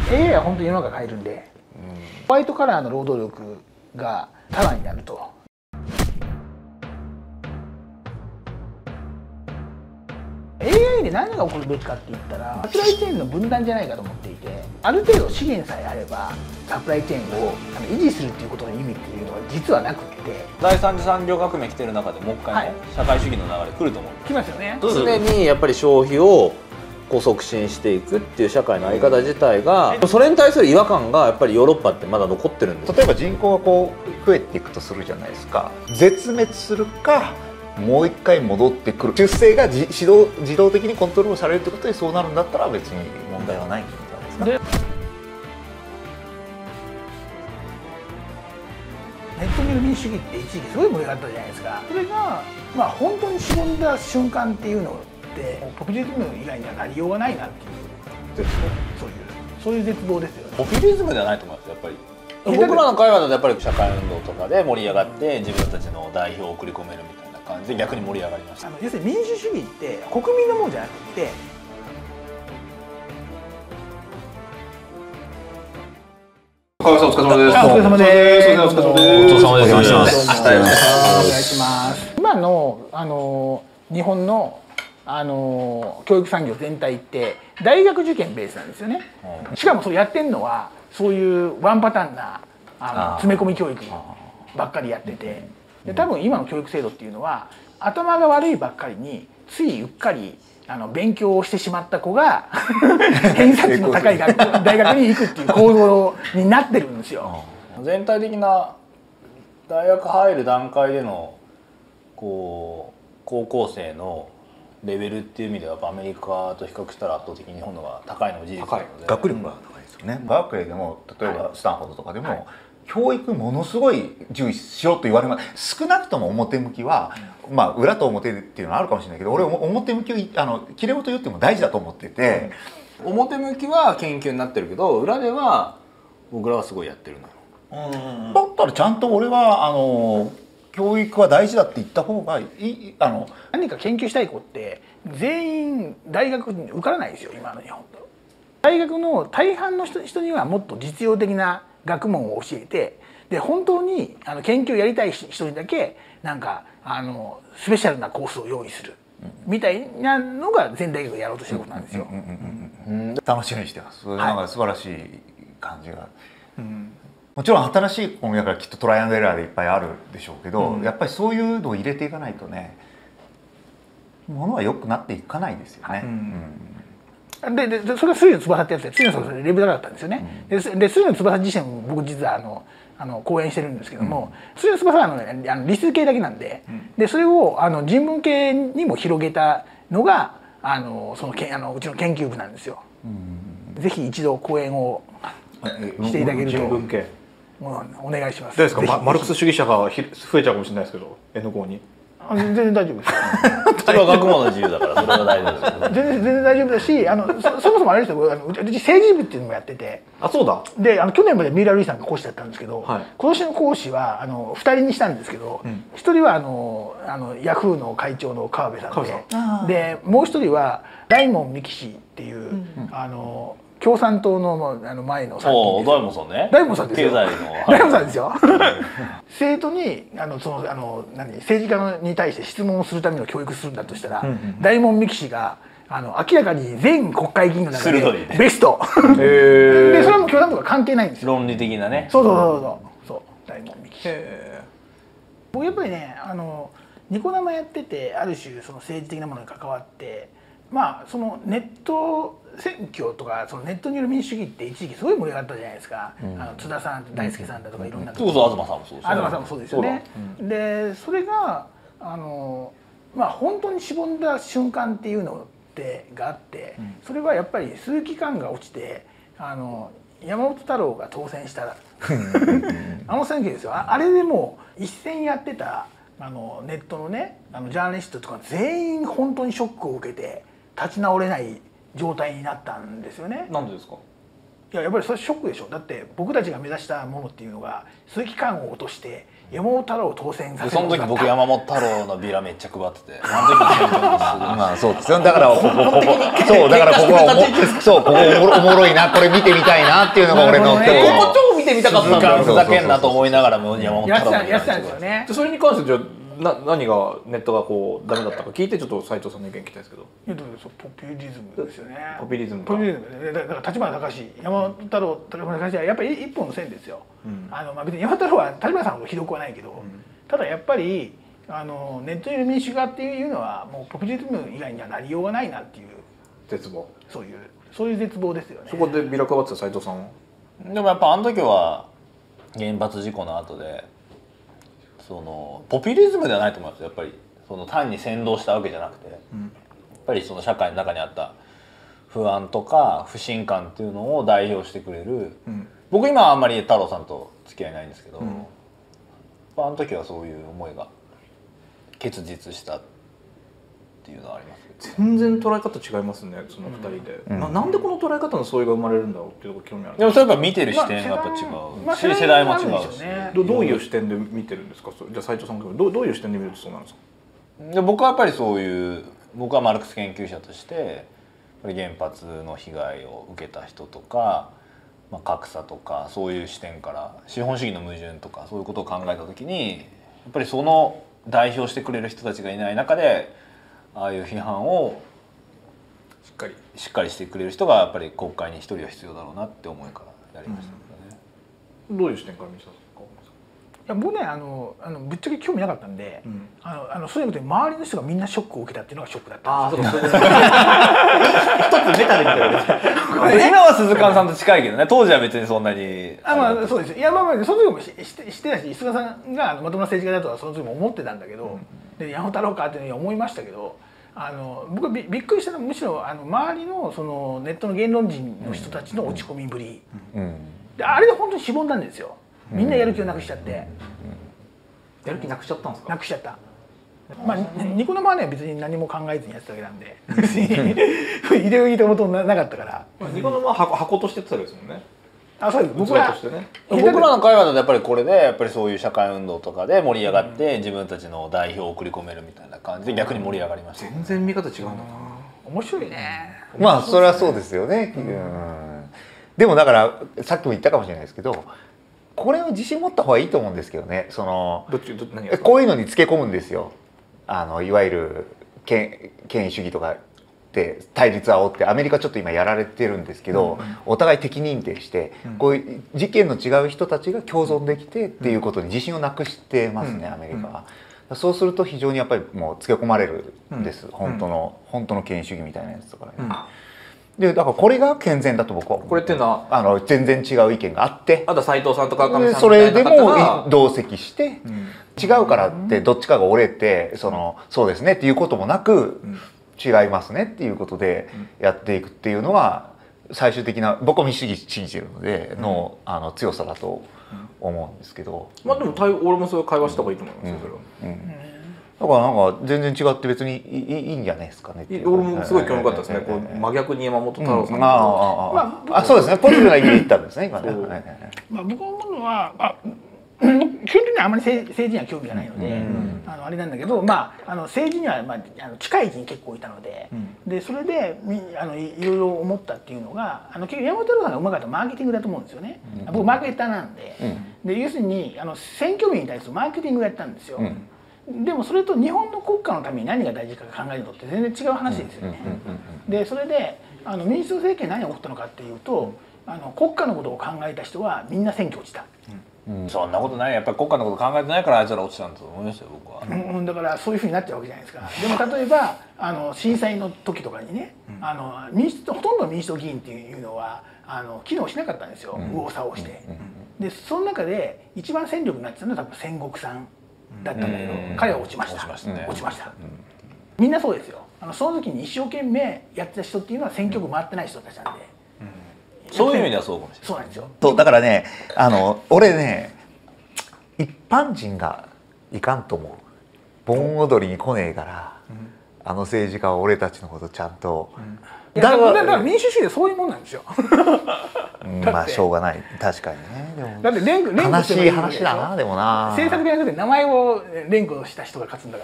AI は本当に世の中変えるんで、ホワイトカラーの労働力がタダになると。AI で何が起こるべきかって言ったら、サプライチェーンの分断じゃないかと思っていて、ある程度資源さえあればサプライチェーンを維持するっていうことの意味っていうのは実はなくって、 第三次産業革命来てる中でもう一回ね、社会主義の流れ来ると思う。 来ますよね。 常にやっぱり消費をこう促進していくっていう社会の在り方自体が、それに対する違和感がやっぱりヨーロッパってまだ残ってるんです。 例えば人口がこう増えていくとするじゃないですか。絶滅するかもう一回戻ってくる、出生が自動的にコントロールされるってことでそうなるんだったら別に問題はないんじゃないですか。 ネットによる民主主義って一時期すごい盛り上がったじゃないですか。それがまあ本当にしぼんだ瞬間っていうのってポピュリズム以外にはなりようがないなっていう絶望、そういう絶望ですよね。 ポピュリズムではないと思いますやっぱり。僕らの会話だとやっぱり社会運動とかで盛り上がって自分たちの代表を送り込めるみたいな感じで逆に盛り上がりました。 要するに民主主義って国民のものじゃなくて、 川上さんお疲れ様です。 お疲れ様です。 お疲れ様です。 お疲れ様です。 お願いします。今の日本の教育産業全体って大学受験ベースなんですよね。しかもそれやってるのはそういうワンパターンな詰め込み教育ばっかりやってて、で多分今の教育制度っていうのは頭が悪いばっかりについうっかり勉強をしてしまった子が偏差値の高い大学に行くっていう構造になってるんですよ。 全体的な大学入る段階でのこう高校生のレベルっていう意味ではやっぱアメリカと比較したら圧倒的に日本の方が高いのは事実なので、 学力が高いですよね。バークレーでも例えばスタンフォードとかでも、教育ものすごい重視しろと言われます。少なくとも表向きは、まあ裏と表っていうのはあるかもしれないけど、俺表向ききれい事言っても大事だと思ってて、 表向きは研究になってるけど裏では僕らはすごいやってるな。 だったらちゃんと俺は教育は大事だって言った方がいい。 何か研究したい子って全員大学に受からないですよ今の日本と。大学の大半の人にはもっと実用的な学問を教えて、で本当に研究をやりたい人にだけなんかスペシャルなコースを用意するみたいなのが全大学がやろうとしてることなんですよ。 楽しみにしてます。それなんか素晴らしい感じが。もちろん新しい分野からきっとトライアンドエラーでいっぱいあるでしょうけど、やっぱりそういうのを入れていかないとね、ものは良くなっていかないですよね。 でそれが杉野翼ってやつで、杉野さんレベル高かったんですよね。で杉野翼自身も僕実は講演してるんですけども、杉野翼は理数系だけなんで、それを人文系にも広げたのがうちの研究部なんですよ。ぜひ一度講演をしていただけるとお願いします。 どうですか、マルクス主義者が増えちゃうかもしれないですけど N 校に。 全然大丈夫です。 それは学問の自由だからそれは大丈夫です。 全然大丈夫だし、そもそもあれですよ、うち政治部っていうのもやってて。 あ、そうだ。 で去年まで三浦瑠麗さんが講師だったんですけど、 はい、 今年の講師は2人にしたんですけど、1人はヤフーの会長の川辺さんで、もう1人は大門幹氏っていう、共産党の前の参議院です。 大門さんね。 大門さんですよ。 経済の大門さんですよ。生徒に政治家に対して質問をするための教育するんだとしたら、大門幹氏が明らかに全国会議員の中でベスト。でそれはもう共産党が関係ないんですよ。 論理的なね。 そう大門幹氏。僕やっぱりねニコ生やっててある種その政治的なものに関わって、まあそのネット選挙とかそのネットによる民主主義って一時期すごい盛り上がったじゃないですか。津田さん大輔さんだとかいろんな。 そうそう、東さんもそうですね。 東さんもそうですよね。でそれがまあ本当にしぼんだ瞬間っていうのがあって、それはやっぱり鈴木寛が落ちて山本太郎が当選した選挙ですよ。あれでもう一戦やってたネットのねジャーナリストとか全員本当にショックを受けて立ち直れない状態になったんですよね。 なんでですか？ やっぱりそれショックでしょ。だって僕たちが目指したものっていうのが鈴木寛を落として山本太郎を当選させる。 その時僕山本太郎のビラめっちゃ配ってて、あの時の選挙にまあそうですよ。だからここそうだからここはそうここおもろいな、これ見てみたいなっていうのが俺のなるほどねここ超見てみたかったんだよ。 ふざけんなと思いながらも山本やって太郎のビラたやってたんですよね。 それに関してじゃあ何がネットがこうダメだったか聞いて、ちょっと斉藤さんの意見聞きたいですけど。 いやだからそうポピュリズムですよね。 ポピュリズムかポピュリズムでだから立花隆山本太郎立花隆はやっぱり一本の線ですよ。まあ別に山本太郎は立花さんほどひどくはないけど、ただやっぱりネットにいる民主化っていうのはもうポピュリズム以外にはなりようがないなっていう絶望。 そういう絶望ですよね。 そこでビラ配ってた斉藤さんは。 でもやっぱあの時は原発事故の後でそのポピュリズムではないと思います。やっぱりその単に扇動したわけじゃなくて、やっぱりその社会の中にあった不安とか不信感っていうのを代表してくれる、僕今はあんまり太郎さんと付き合いないんですけど、あの時はそういう思いが結実したっていうのはありますけど、 全然捉え方違いますね、その2人で。なんでこの捉え方の相違が生まれるんだろうっていうところ興味ある。 でもそれやっぱ見てる視点がやっぱ違うし、世代も違うし、 どういう視点で見てるんですか。じゃあ斉藤さんからどういう視点で見るとそうなんですか。 で僕はやっぱりそういう、僕はマルクス研究者としてやっぱり原発の被害を受けた人とか、格差とかそういう視点から資本主義の矛盾とかそういうことを考えた時に、やっぱりその代表してくれる人たちがいない中でああいう批判をしっかりしてくれる人がやっぱり国会に一人は必要だろうなって思いからやりましたけどね。 どういう視点から見てたんですか。 いや僕ねぶっちゃけ興味なかったんで、そういうので周りの人がみんなショックを受けたっていうのがショックだったんですよ。 一つメタで見てる。 今は鈴鹿さんと近いけどね、当時は別にそんなにそうです。いやその時も知ってたし、菅さんがまともな政治家だとはその時も思ってたんだけど、で山本太郎かっていうのに思いましたけど、僕はびっくりしたのはむしろ周りのそのネットの言論人の人たちの落ち込みぶり、であれで本当にしぼんだんですよ。みんなやる気をなくしちゃって、 やる気なくしちゃったんですか。 なくしちゃった。まあニコ生はね別に何も考えずにやってただけなんで、別に入れようともとなかったから。 ニコ生は箱としてやってたわけですもんね。 そうです。僕らの会話だとやっぱりこれでやっぱりそういう社会運動とかで盛り上がって自分たちの代表を送り込めるみたいな感じで逆に盛り上がりました。 全然見方違うんだな。 面白いね。 まあそれはそうですよね。でもだからさっきも言ったかもしれないですけど、これを自信持った方がいいと思うんですけどね。そのこういうのにつけ込むんですよ。いわゆる権威主義とかで対立煽ってアメリカちょっと今やられてるんですけど、お互い敵認定してこういう事件の違う人たちが共存できてっていうことに自信をなくしてますね、アメリカは。そうすると非常にやっぱりもうつけ込まれるんです、本当の権威主義みたいなやつとかね。でだからこれが健全だと僕はこれっていうのは全然違う意見があって、 あと斉藤さんと川上さんそれでも同席して、違うからってどっちかが折れてそうですねっていうこともなく、違いますねっていうことでやっていくっていうのは最終的な僕は民主主義信じてるのでの強さだと思うんですけど、 まあでも俺もそういう会話した方がいいと思いますよ、それは。 だからなんか全然違って別にいいんじゃないですかね。 俺もすごい興味深かったですね。こう真逆に山本太郎さんそうですね、ポジティブな意味で言ったんですね今ね。 僕思うのは基本的にはあまり政治には興味がないので、あれなんだけど、政治には近い位置に結構いたので、それでいろいろ思ったっていうのが結局山本太郎さんがうまかったマーケティングだと思うんですよね。僕マーケターなんで、要するに選挙民に対するマーケティングをやったんですよ。でもそれと日本の国家のために何が大事か考えるのって全然違う話ですよね。でそれで民主党政権何が起こったのかっていうと、国家のことを考えた人はみんな選挙落ちた。 そんなことない。やっぱり国家のこと考えてないからあいつら落ちたんだと思いますよ僕は。 だからそういうふうになっちゃうわけじゃないですか。でも例えば震災の時とかにね、ほとんどの民主党議員っていうのは機能しなかったんですよ、右往左往して。でその中で一番戦力になってたのは多分戦国さんだったんだけど、彼は落ちました。落ちました。みんなそうですよ。その時に一生懸命やってた人っていうのは選挙区回ってない人たちなんで。 そういう意味ではそうかもしれない。 そうなんですよ。 だからね俺ね一般人がいかんと思う。盆踊りに来ねえからあの政治家は俺たちのことちゃんと、 だから民主主義はそういうもんなんですよ。 まあしょうがない、確かにね。でもだって悲しい話だな。でもな、 政策じゃなくて名前を連呼した人が勝つんだから。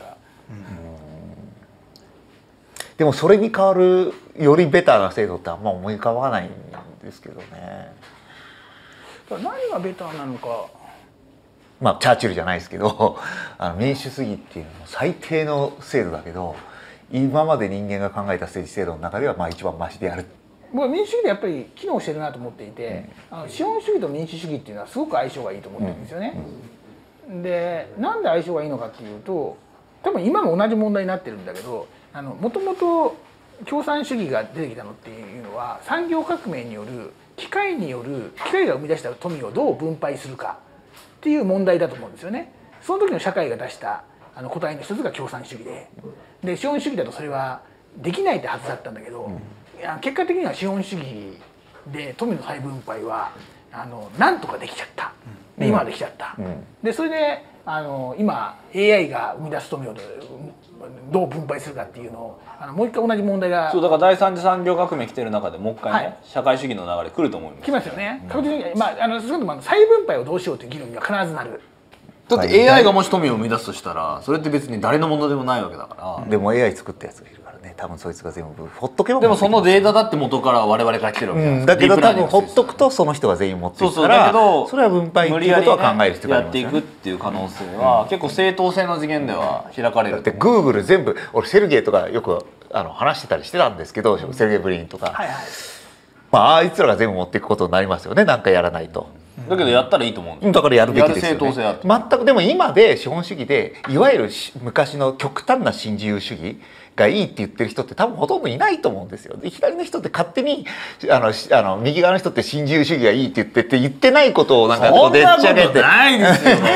でもそれに代わるよりベターな制度ってあんま思い浮かばないんですけどね。 何がベターなのか。 まあチャーチルじゃないですけど民主主義っていうのも最低の制度だけど、今まで人間が考えた政治制度の中ではまあ一番マシである。 僕は民主主義でやっぱり機能してるなと思っていて、資本主義と民主主義っていうのはすごく相性がいいと思ってるんですよね。でなんで相性がいいのかっていうと、多分今も同じ問題になってるんだけど、もともと共産主義が出てきたのっていうのは産業革命による機械が生み出した富をどう分配するかっていう問題だと思うんですよね。その時の社会が出した答えの一つが共産主義で、資本主義だとそれはできないってはずだったんだけど、結果的には資本主義で富の再分配はなんとかできちゃった。で今はできちゃった。でそれで今 AI が生み出す富をどう分配するかっていうのをもう一回同じ問題が、 そうだから第三次産業革命来てる中でもう一回ね、はい、社会主義の流れ来ると思います。 来ますよね。確実に、まあ少なくとも再分配をどうしようという議論には必ずなる。 だって AI がもし富を生み出すとしたらそれって別に誰のものでもないわけだから、 でも AI 作ったやつがいるからね、多分そいつが全部ほっとけば。 でもそのデータだって元から我々から来てるわけじゃないですか。 だけど多分ほっとくとその人が全員持ってるから、それは分配っていうことは考える必要がありますよね。 やっていくっていう可能性は結構正当性の次元では開かれる。 だって Google 全部、俺セルゲイとかよく話してたりしてたんですけど、セルゲイ・ブリンとか、まああいつらが全部持っていくことになりますよね、なんかやらないと。 だけどやったらいいと思うんですよ。 だからやるべきですよね。 正当性あって全く。でも今で資本主義でいわゆる昔の極端な新自由主義がいいって言ってる人って多分ほとんどいないと思うんですよ。で左の人って勝手に右側の人って新自由主義がいいって言ってないことをなんかこうでっち上げて。 ないですよ。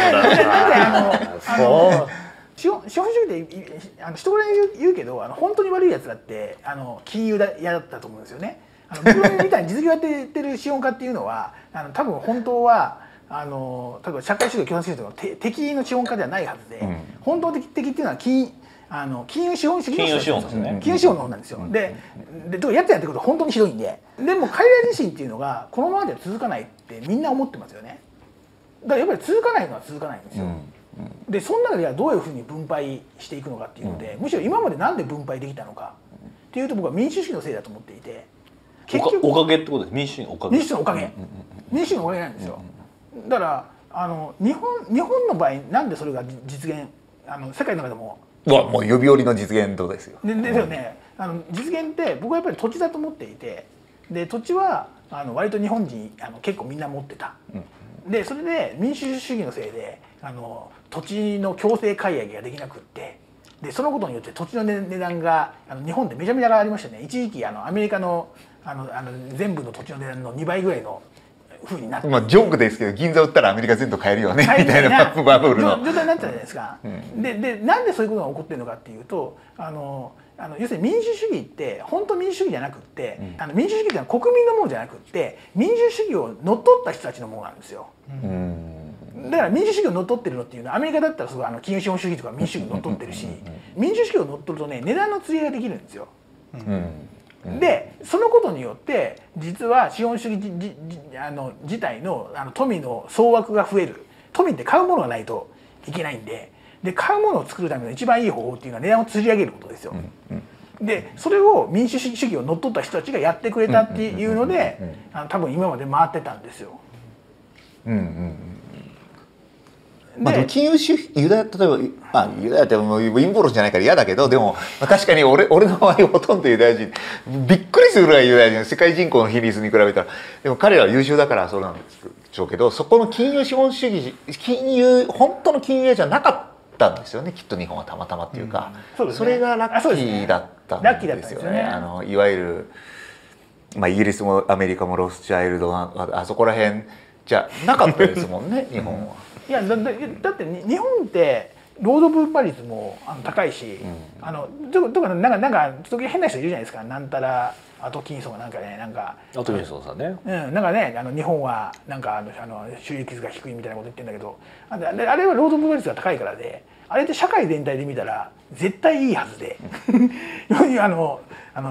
資本主義で人から言うけど本当に悪いやつだって金融嫌だったと思うんですよね。僕みたいに実業やってる資本家っていうのは多分本当は例えば社会主義共産主義とか敵の資本家ではないはずで、本当的っていうのは金融資本主義の人ですね。金融資本の方なんですよ。でやってることは本当にひどいんで、でも彼ら自身っていうのがこのままでは続かないってみんな思ってますよね。だからやっぱり続かないのは続かないんですよ。でその中ではどういうふうに分配していくのかっていうので、むしろ今までなんで分配できたのかっていうと僕は民主主義のせいだと思っていて。 おかげってことです。民主主義のおかげ。 民主主義のおかげ。民主主義のおかげなんですよ。だから日本の場合なんでそれが実現世界の中でももう指折りの実現度ですよ。 ですよね。実現って僕はやっぱり土地だと思っていて、で土地は割と日本人結構みんな持ってた。でそれで民主主義のせいで土地の強制買い上げができなくって。でそのことによって土地の値段が日本でめちゃめちゃ上がりましたね。一時期アメリカの全部の土地の値段の2倍ぐらいの風になって、 まあジョークですけど銀座売ったらアメリカ全土買えるよねみたいなバブルの状態になったじゃないですか。でなんでそういうことが起こってるのかっていうと要するに民主主義って本当民主主義じゃなくって、民主主義ってのは国民のものじゃなくって民主主義を乗っ取った人たちのものなんですよ。だから民主主義を乗っ取ってるのっていうのはアメリカだったらすごい金融資本主義とか民主主義を乗っ取ってるし、民主主義を乗っ取るとね値段の釣り合いができるんですよ。でそのことによって実は資本主義自体の富の総額が増える。富って買うものがないといけないんで、買うものを作るための一番いい方法っていうのは値段を釣り上げることですよ。でそれを民主主義を乗っ取った人たちがやってくれたっていうので多分今まで回ってたんですよ。 まあ、金融主義ユダヤ例えばユダヤってもう陰謀論じゃないから嫌だけど、でも確かに俺の場合ほとんどユダヤ人びっくりするぐらいユダヤ人、世界人口の比率に比べたら。でも彼らは優秀だからそうなんでしょうけど、そこの金融資本主義本当の金融じゃなかったんですよね、きっと日本はたまたまっていうか、それがラッキーだったんですよね。いわゆる、イギリスもアメリカもロスチャイルドあそこら辺じゃなかったですもんね日本は。 いやだって日本って労働分配率も高いし、とかなんか時々変な人いるじゃないですか。なんたらアトキンソンがなんかね、なんかアトキンソンさんね、 なんかね、日本はなんか収益率が低いみたいなこと言ってるんだけど、あれは労働分配率が高いからで、あれって社会全体で見たら絶対いいはずで富の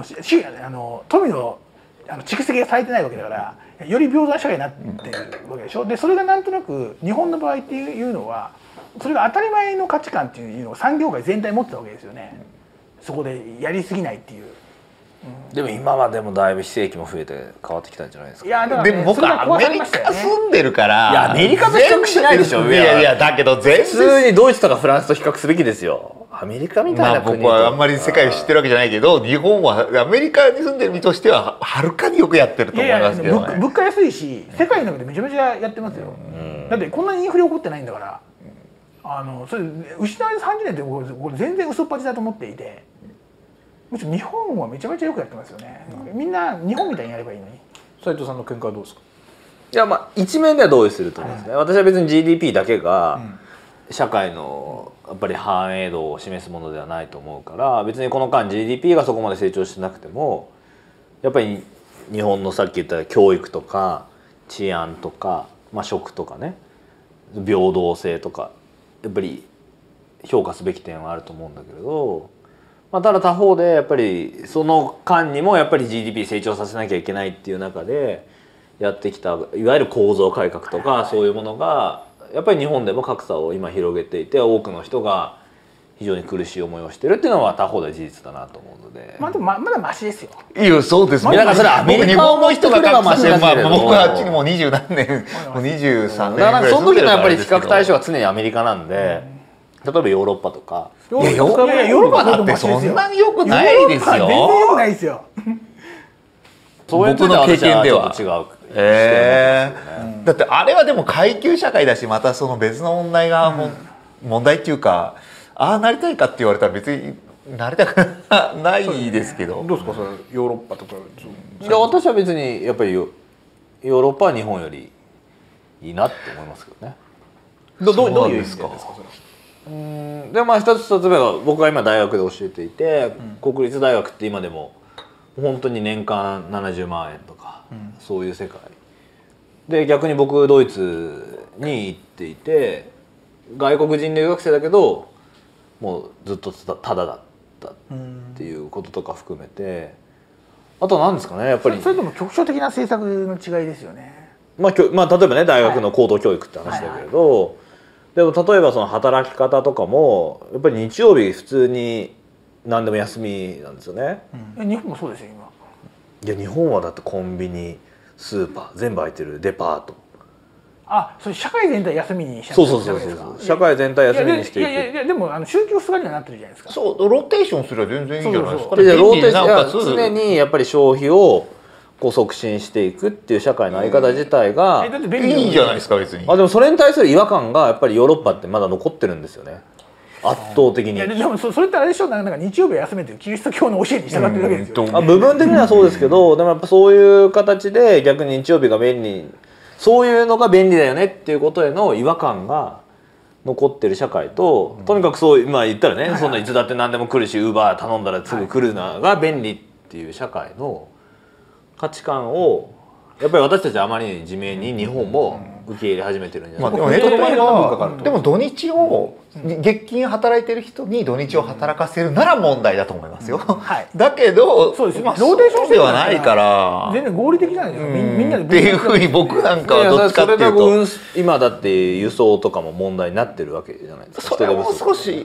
蓄積がされてないわけだから、より平等な社会になってるわけでしょ。でそれがなんとなく日本の場合っていうのは、それが当たり前の価値観っていうのを産業界全体持ってたわけですよね。そこでやりすぎないっていう。 でも今はでもだいぶ非正規も増えて変わってきたんじゃないですか。 いやだからね、 でも僕はアメリカ住んでるから、 いやアメリカと比較しないでしょ。 いやいやだけど全然普通にドイツとかフランスと比較すべきですよ。アメリカみたいな国と、 僕はあんまり世界を知ってるわけじゃないけど、日本はアメリカに住んでる身としてははるかによくやってると思いますけどね。 物価安いし世界の中でめちゃめちゃやってますよ。だってこんなにインフレ起こってないんだから、それ失われた30年ってこれ全然嘘っぱちだと思っていて、むしろ日本はめちゃめちゃよくやってますよね。みんな日本みたいにやればいいのに。 斉藤さんの見解はどうですか？ いやまあ一面では同意すると思いますね。私は別に GDP だけが社会のやっぱり繁栄度を示すものではないと思うから、別にこの間 GDP がそこまで成長してなくても、やっぱり日本のさっき言った教育とか治安とか、食とかね、平等性とかやっぱり評価すべき点はあると思うんだけれど、ただ他方でやっぱりその間にもやっぱり GDP 成長させなきゃいけないっていう中でやってきたいわゆる構造改革とかそういうものがやっぱり日本でも格差を今広げていて、多くの人が非常に苦しい思いをしてるっていうのは他方で事実だなと思うので、 でもまだマシですよ。 いやそうです。 だからそれアメリカを持ってくればマシだけれど、 僕はあっちにもう20何年、もう23年ぐらいだからその時のやっぱり比住んでるから較対象は常にアメリカなんで、例えばヨーロッパとか。 ヨーロッパだってそんなに良くないですよ。 全然良くないですよ。 そういう僕の経験ではちょっと違う。 だってあれはでも階級社会だし、またその別の問題が問題っていうか、ああなりたいかって言われたら別になりたくないですけど。 どうですかそれヨーロッパとか？ いや私は別にやっぱりヨーロッパは日本よりいいなって思いますけどね。 どういう意味ですか？ で一つ例えば僕が今大学で教えていて、国立大学って今でも本当に年間70万円とか、そういう世界で、逆に僕ドイツに行っていて外国人留学生だけどもうずっとタダだったっていうこととか含めて、あとは何ですかね、やっぱりそれでも局所的な政策の違いですよね。 例えばね大学の高等教育って話だけれど、でも例えばその働き方とかもやっぱり日曜日普通に何でも休みなんですよね。 日本もそうですよ今。 いや日本はだってコンビニスーパー全部空いてる、デパート、 それ社会全体休みにしちゃそう社会全体休みにしていく。 いやでも宗教すがりにはなってるじゃないですか。 そうローテーションすれば全然いいんじゃないですか。 ローテーション常にやっぱり消費を促進していくっていう社会の在り方自体がいいじゃないですか別に。 でもそれに対する違和感がやっぱりヨーロッパってまだ残ってるんですよね、圧倒的に。 いやでもそれってあれでしょ、なんか日曜日休めてるキリスト教の教えに従ってるわけですよ。 部分的にはそうですけど、でもやっぱそういう形で逆に日曜日が便利、そういうのが便利だよねっていうことへの違和感が残ってる社会と、とにかくそう言ったらね、そんないつだって何でも来るし、ウーバー頼んだらすぐ来るのが便利っていう社会の価値観をやっぱり私たちはあまりに自明に日本も受け入れ始めてるんじゃないですか。 でも土日を月金働いてる人に土日を働かせるなら問題だと思いますよ。だけどそうですよ、 ローテーションではないから全然合理的なんですよ。みんなでっていうふうに僕なんかはどっちかっていうと、 今だって輸送とかも問題になってるわけじゃないですか。 それはもう少し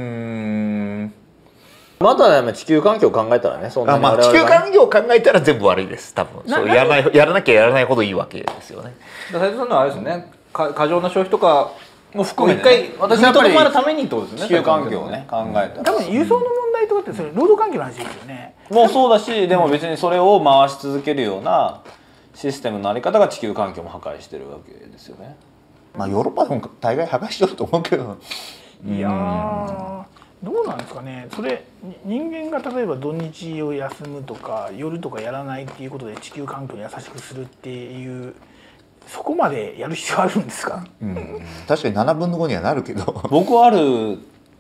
また地球環境を考えたらね、そんなに地球環境を考えたら全部悪いです多分。そうやらなきゃやらないほどいいわけですよね。 斉藤さんのはあれですね、過剰な消費とかも含めてね、 一回私はやっぱりためにってことですね。 地球環境をね考えたら多分輸送の問題とかってそれ労働環境の話ですよね。 もうそうだし、でも別にそれを回し続けるようなシステムのあり方が地球環境も破壊してるわけですよね。 ヨーロッパでも大概破壊してると思うけど、 いやどうなんですかね。それ人間が例えば土日を休むとか夜とかやらないっていうことで地球環境に優しくするっていう、そこまでやる必要あるんですか？ 確かに7分の5にはなるけど僕はある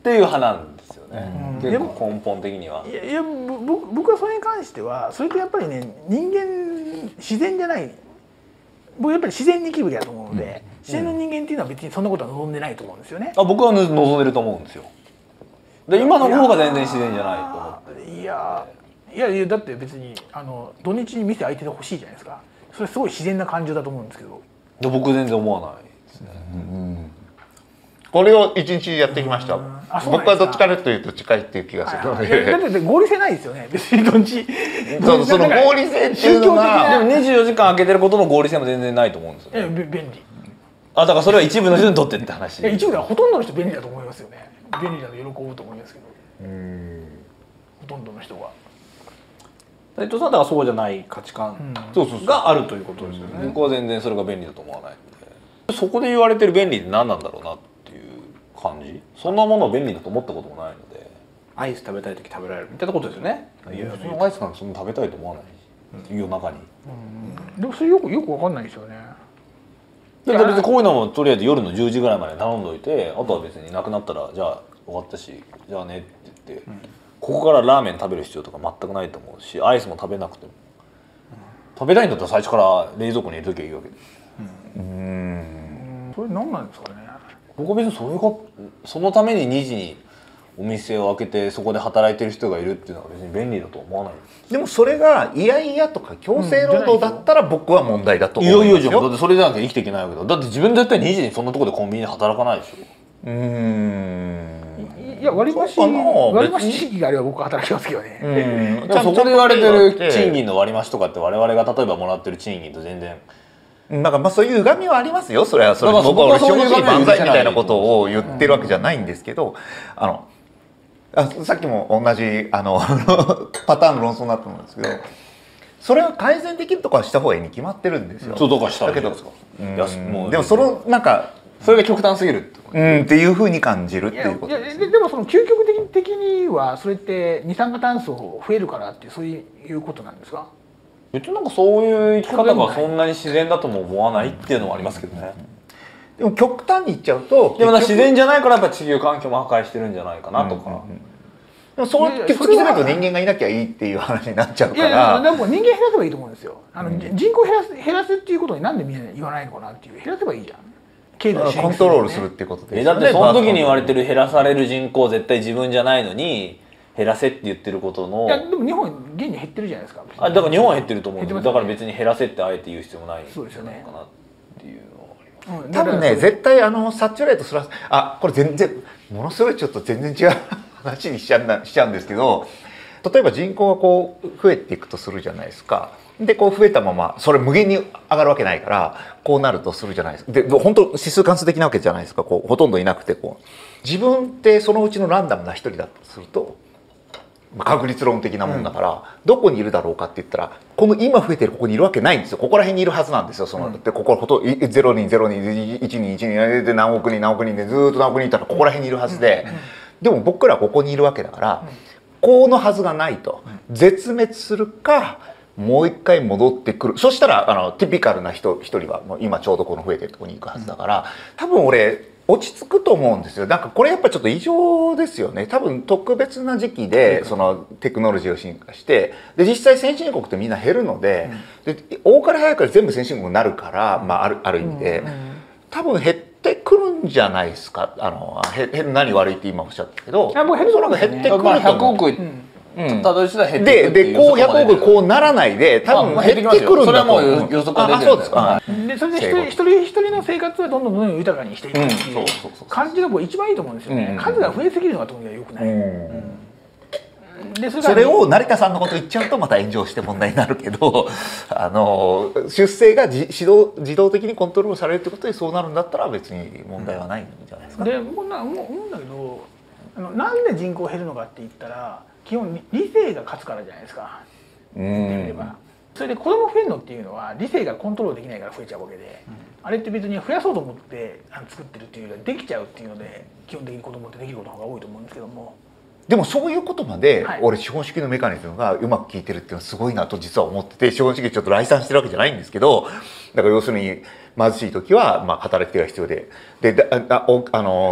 っていう派なんですよね、結構根本的には。 いや僕はそれに関してはそれってやっぱりね人間自然じゃない、僕やっぱり自然に生きるべきだと思うので、自然の人間っていうのは別にそんなことは望んでないと思うんですよね。 僕は望んでると思うんですよ。で今の方が全然自然じゃないと思って。 いやだって別に土日に店開いててほしいじゃないですか。それすごい自然な感情だと思うんですけど。 僕全然思わないですね。 これを一日やってきました。僕はどっちかというと近いっていう気がするので。 だって合理性ないですよね。別に土日。 その合理性っていうのが。 でも24時間開けてることの合理性も全然ないと思うんですよね。 便利。 だからそれは一部の人にとってって話。 一部ではほとんどの人便利だと思いますよね。便利だと喜ぶと思いますけど。ほとんどの人が。 斉藤さんだからそうじゃない価値観があるということですよね。 僕は全然それが便利だと思わないので、そこで言われてる便利って何なんだろうなっていう感じ。そんなものを便利だと思ったこともないので。 アイス食べたい時食べられるみたいなことですよね。 そのアイスなんかそんな食べたいと思わない夜中に。 でもそれよくわかんないですよね。 別にこういうのもとりあえず夜の10時ぐらいまで頼んどいて、あとは別になくなったらじゃあ終わったしじゃあねって言って、ここからラーメン食べる必要とか全くないと思うし、アイスも食べなくても、食べたいんだったら最初から冷蔵庫に入れときゃいいわけで。 それ何なんですかね。 僕は別にそのために2時にお店を開けてそこで働いてる人がいるっていうのは別に便利だと思わない。 でもそれがいやいやとか強制労働だったら僕は問題だと思いますよ。 いやいやじゃん、だってそれじゃなきゃ生きていけないわけだ。だって自分絶対2時にそんなところでコンビニで働かないでしょ。 いや割り箸主義があれば僕は働きますけどね。 そこで言われてる賃金の割り増しとかって我々が例えばもらってる賃金と全然。 だからそういう歪みはありますよ。それはそれで僕は正直万歳みたいなことを言ってるわけじゃないんですけど、さっきも同じパターンの論争になったんですけど、それを改善できるところはした方がいいに決まってるんですよ。 そう、どうかしたらいいじゃないですか。でもそのなんかそれが極端すぎるっていうふうに感じるっていうことです。 でもその究極的にはそれって二酸化炭素増えるからってそういうことなんですか。 別になんかそういう生き方がそんなに自然だとも思わないっていうのはありますけどね。 でも極端に言っちゃうと、 でも自然じゃないからやっぱ地球環境も破壊してるんじゃないかなとか。 でもそう突き詰めると人間がいなきゃいいっていう話になっちゃうから。 でも人間減らせばいいと思うんですよ。人口減らすっていうことになんでみんな言わないのかなっていう。減らせばいいじゃん。 コントロールするっていうことで。 だってその時に言われてる減らされる人口絶対自分じゃないのに減らせって言ってることの。 いやでも日本現に減ってるじゃないですか。 だから日本は減ってると思うんですよ。だから別に減らせってあえて言う必要もないんじゃないかなっていうのはあります。 多分ね絶対サッチュレートするこれ全然ものすごいちょっと全然違う話にしちゃうんですけど、例えば人口がこう増えていくとするじゃないですか。でこう増えたままそれ無限に上がるわけないからこうなるとするじゃないですか。で本当指数関数的なわけじゃないですか。こうほとんどいなくて自分ってそのうちのランダムな一人だとすると確率論的なもんだから、どこにいるだろうかって言ったらこの今増えてるここにいるわけないんですよ。ここら辺にいるはずなんですよ。でここほとんど0人0人1人1人で何億人何億人でずっと何億人いたらここら辺にいるはずで、でも僕らはここにいるわけだからこうのはずがないと。絶滅するかもう一回戻ってくる。そしたらティピカルな一人はもう今ちょうどこの増えてるところに行くはずだから、多分俺落ち着くと思うんですよ。なんかこれやっぱちょっと異常ですよね。多分特別な時期でそのテクノロジーを進化してで実際先進国ってみんな減るので、多かれ早かれ全部先進国になるから、ある意味で多分減ってくるんじゃないですか。何悪いって今おっしゃったけど、 もう減ると思うんですよね。 減ってくると思う。100億たどり次第減ってくるっていう。 でこう100億こうならないで多分減ってくるんだと思う。 それはもう予測が出てるんだよ。 そうですか。 でそれで一人一人の生活はどんどん豊かにしていくっていう感じが一番いいと思うんですよね。数が増えすぎるのがとにかく良くない。 でそれを成田さんのこと言っちゃうとまた炎上して問題になるけど出生が自動的にコントロールされるってことでそうなるんだったら別に問題はないんじゃないですか。 で思うんだけどなんで人口減るのかって言ったら基本理性が勝つからじゃないですか。それで子供増えるのっていうのは理性がコントロールできないから増えちゃうわけで、あれって別に増やそうと思って作ってるっていうよりはできちゃうっていうので基本的に子供ってできることの方が多いと思うんですけども。 でもそういうことまで俺資本主義のメカニズムがうまく効いてるっていうのはすごいなと実は思ってて、資本主義ちょっと来賛してるわけじゃないんですけど、だから要するに貧しい時は働き手が必要で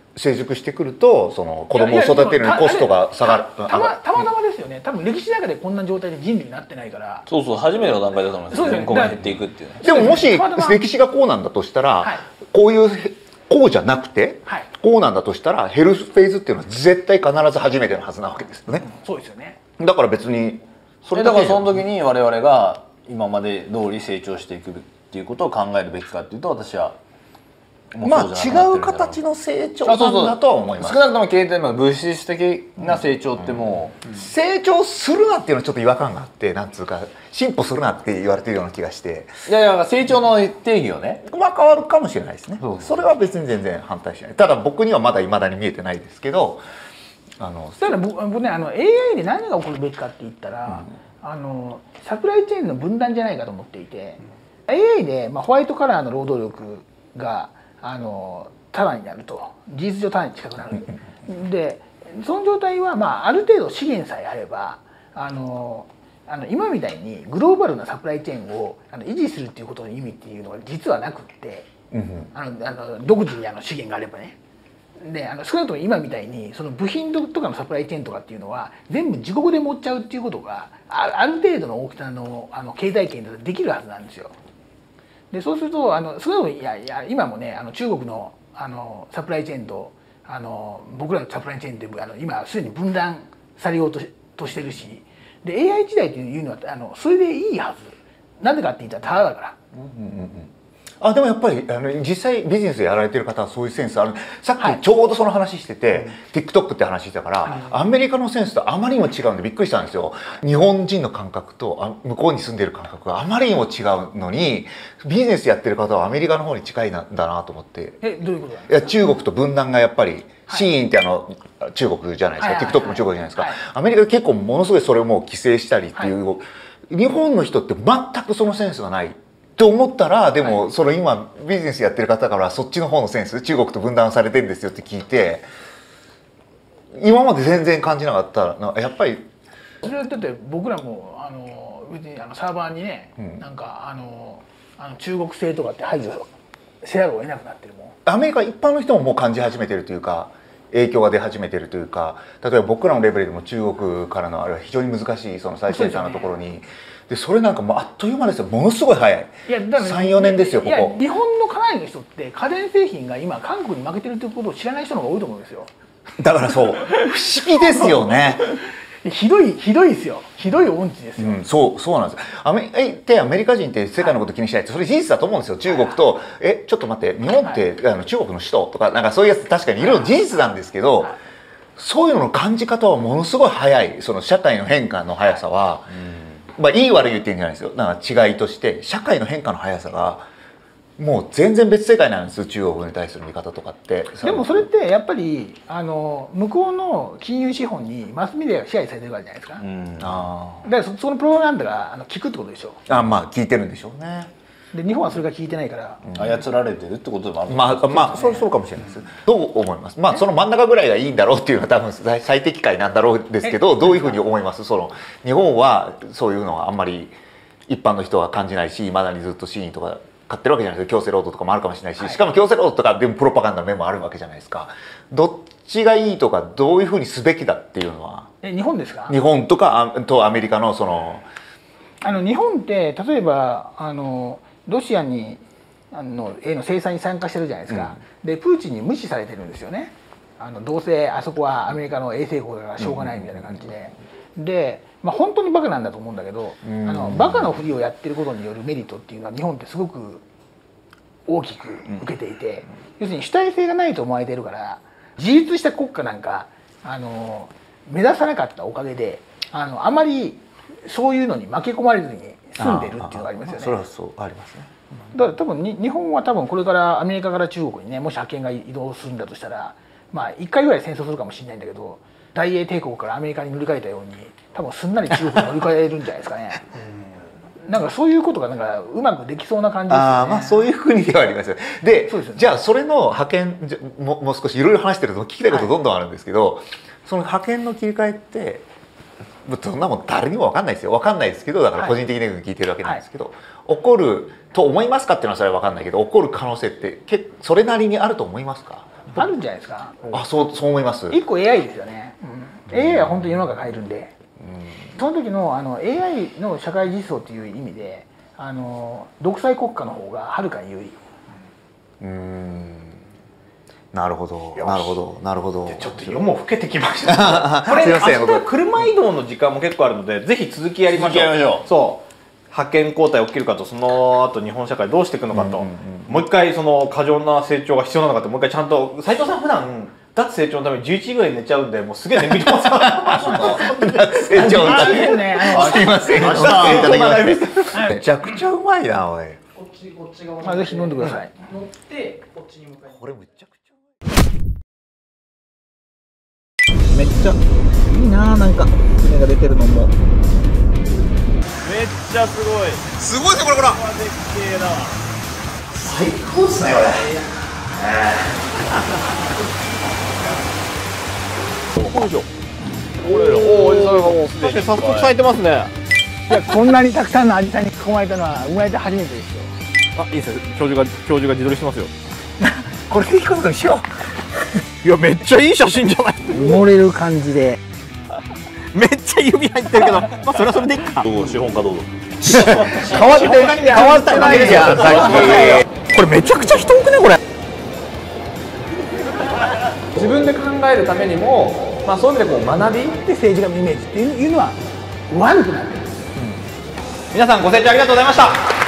成熟してくるとその子供を育てるのにコストが下がる。 たまたまですよね。多分歴史の中でこんな状態で人類になってないから。 そうそう、初めての段階だと思います。人口が減っていくっていうね。 でももし歴史がこうなんだとしたら、こういうこうじゃなくて、こうなんだとしたらヘルスフェーズっていうのは絶対必ず初めてのはずなわけですよね。 そうですよね。 だから別にそれだからその時に我々が今まで通り成長していくっていうことを考えるべきかっていうと、私はまあ違う形の成長なんだとは思います。 少なくとも経済の物質的な成長ってもう成長するなっていうのはちょっと違和感があって、なんつうか進歩するなって言われてるような気がして、 いやいや成長の定義をね、 まあ変わるかもしれないですね。それは別に全然反対しない。ただ僕にはまだ未だに見えてないですけど、 だから僕ねAI で何が起こるべきかって言ったら、サプライチェーンの分断じゃないかと思っていて、AI で、ホワイトカラーの労働力がタダになると、事実上タダに近くなる。でその状態は、ある程度資源さえあれば今みたいにグローバルなサプライチェーンを維持するっていうことの意味っていうのが実はなくって、独自に資源があればね。で少なくとも今みたいにその部品とかのサプライチェーンとかっていうのは全部自国で持っちゃうっていうことがある程度の大きさの経済圏でできるはずなんですよ。でそうすると少なくとも今もね中国のサプライチェーンと僕らのサプライチェーンって今すでに分断されようとしてるし、で AI 時代というのはそれでいいはず。なぜかって言ったらタダだから。 でもやっぱり実際ビジネスやられてる方はそういうセンスある。さっきちょうどその話してて、TikTok って話してたから、アメリカのセンスとあまりにも違うんでびっくりしたんですよ。日本人の感覚と向こうに住んでる感覚があまりにも違うのに、ビジネスやってる方はアメリカの方に近いんだなと思って。 どういうことだ？ いや中国と分断がやっぱり、シーンって中国じゃないですか、TikTok も中国じゃないですか。アメリカで結構ものすごいそれをもう規制したりっていう、日本の人って全くそのセンスがない。と思ったら、でもその今ビジネスやってる方からそっちの方のセンス、中国と分断されてるんですよって聞いて、今まで全然感じなかったらやっぱりそれはだって僕らも別にサーバーにね、なんか中国製とかって排除せざるを得なくなってるもん。 アメリカ一般の人ももう感じ始めてるというか、影響が出始めてるというか、例えば僕らのレベルでも中国からのあれは非常に難しいその最先端のところに。でそれなんかもうあっという間ですよ。ものすごい早い。3,4年ですよここ。 日本のかなりの人って家電製品が今韓国に負けてるということを知らない人の方が多いと思うんですよ。 だからそう不思議ですよね。 ひどいですよ。ひどい音痴ですよ。 そうなんですよ。アメリカ人って世界のこと気にしないってそれ事実だと思うんですよ。中国とちょっと待って日本って中国の首都とかなんかそういうやつ確かにいろいろ事実なんですけど、そういうのの感じ方はものすごい早い。その社会の変化の速さは。いい悪い言ってんじゃないですよ。なんか違いとして社会の変化の速さがもう全然別世界なんですよ。中国に対する見方とかって。 でもそれってやっぱり向こうの金融資本にマスメディアが支配されてるからじゃないですか。だからそのプロパガンダが効くってことでしょ。 聞いてるんでしょうね。 で日本はそれが効いてないから操られてるってことでもある。 そうかもしれないです。どう思います？その真ん中ぐらいがいいんだろうっていうのは多分最適解なんだろうですけど、どういうふうに思います？日本はそういうのはあんまり一般の人は感じないし、いまだにずっとシーンとか買ってるわけじゃないですか。強制労働とかもあるかもしれないし、しかも強制労働とかでもプロパガンダの面もあるわけじゃないですか。どっちがいいとかどういうふうにすべきだっていうのは。 日本ですか？ 日本とかとアメリカの日本って例えばロシアへの制裁に参加してるじゃないですか。でプーチンに無視されてるんですよね。どうせあそこはアメリカの衛星国だからしょうがないみたいな感じで。で本当にバカなんだと思うんだけど、バカのふりをやってることによるメリットっていうのは日本ってすごく大きく受けていて、要するに主体性がないと思われてるから、自立した国家なんか目指さなかったおかげであまりそういうのに負け込まれずに住んでるっていうのがありますよね。 それはそうありますね。 だから多分日本はこれからアメリカから中国にね、もし覇権が移動するんだとしたら1回ぐらい戦争するかもしれないんだけど、大英帝国からアメリカに乗り換えたように多分すんなり中国に乗り換えるんじゃないですかね。なんかそういうことがなんかうまくできそうな感じですね。 そういう国ではありますよ。で、じゃあそれの覇権もう少しいろいろ話してると聞きたいことどんどんあるんですけど、その覇権の切り替えってそんなもん誰にも分かんないですよ。分かんないですけど、だから個人的に聞いてるわけなんですけど、起こると思いますかっていうのはそれは分かんないけど、起こる可能性ってそれなりにあると思いますか？ あるんじゃないですか。 そう思います。 一個 AI ですよね、AI は本当に世の中変えるんで、その時のAI の社会実装っていう意味で独裁国家の方がはるかに有利。 なるほどなるほどなるほど。 ちょっと夜も更けてきましたこれ明日車移動の時間も結構あるので、ぜひ続きやりましょう。そう覇権交代起きるかと、その後日本社会どうしていくのかと、もう一回その過剰な成長が必要なのかって、もう一回ちゃんと。斉藤さん普段脱成長のために11時ぐらいに寝ちゃうんで、もうすげえ眠ります脱成長のためにすいません、めちゃくちゃうまいなおい。 こっち側ぜひ飲んでください。 乗ってこっちに向かい。 これむちゃくちゃめっちゃいいな、なんか船が出てるのもめっちゃすごい。 すごいねこれほら。 絶景だわ。 最高ですねこれ。 確かに早速咲いてますね。 いや、こんなにたくさんのアジサイに囲まれたのは生まれて初めてですよ。 あ、いいですよ。教授が自撮りしてますよ。 これでいいことにしよいや、めっちゃいい写真じゃない。 う。埋もれる感じでめっちゃ指入ってるけど、まあそれはそれでいいか。 どう資本家どうぞ。 変わってないじゃんさっき。 これめちゃくちゃ人多くねこれ。 自分で考えるためにも、まあそういう意味でこう学び。 で政治家のイメージっていうのは悪くなってる。 皆さんご清聴ありがとうございました。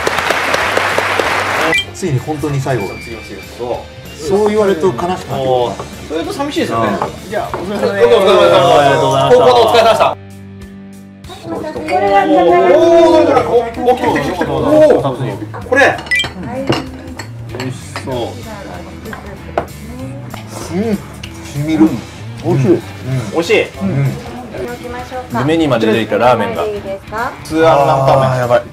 ついに本当に最後がそう言われると悲しくなってくる。 それと寂しいですよね。 じゃあお疲れ様です。 ありがとうございました。高校のお疲れ様でした。これ。美味しそう。 しみる。 美味しい。 美味しい。夢にまで出てきたラーメンが。ツーアンランタン麺。やばい。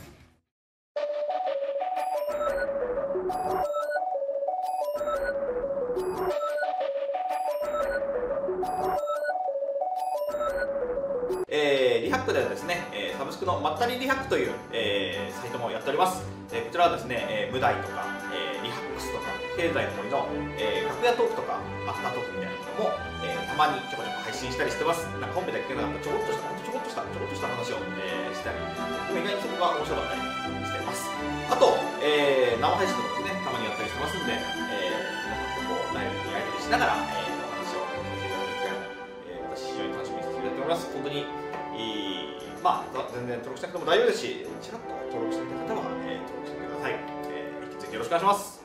リハックではですね、サブスクのまったりリハックという、サイトもやっております。こちらはですね、無題とか、リハックスとか、経済の森の、楽屋トークとか、アフタートークみたいなのも、たまにちょこちょこ配信したりしてます。なんか本編だけでなくちょこっとした話を、したり、でも意外にそこが面白かったりしてます。あと、生配信とかですね、たまにやったりしてますんで、皆さんとこうライブにやり取りしながら、お話をさせていただく私非常に楽しみにさせていただいております。本当にまあ全然登録しなくても大丈夫ですし、ちらっと登録してみた方は、登録してみてください。引き続きよろしくお願いします。